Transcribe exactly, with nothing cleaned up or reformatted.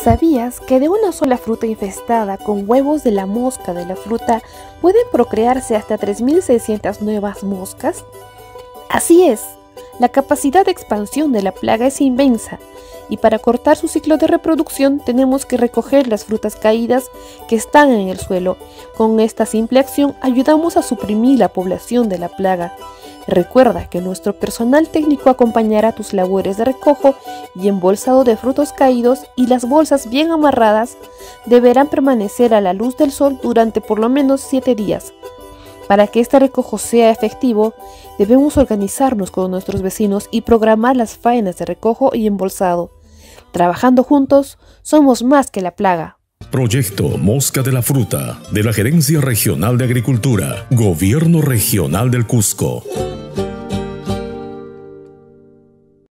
¿Sabías que de una sola fruta infestada con huevos de la mosca de la fruta pueden procrearse hasta tres mil seiscientas nuevas moscas? Así es, la capacidad de expansión de la plaga es inmensa, y para cortar su ciclo de reproducción tenemos que recoger las frutas caídas que están en el suelo. Con esta simple acción ayudamos a suprimir la población de la plaga. Recuerda que nuestro personal técnico acompañará tus labores de recojo y embolsado de frutos caídos, y las bolsas bien amarradas deberán permanecer a la luz del sol durante por lo menos siete días. Para que este recojo sea efectivo, debemos organizarnos con nuestros vecinos y programar las faenas de recojo y embolsado. Trabajando juntos, somos más que la plaga. Proyecto Mosca de la Fruta, de la Gerencia Regional de Agricultura, Gobierno Regional del Cusco.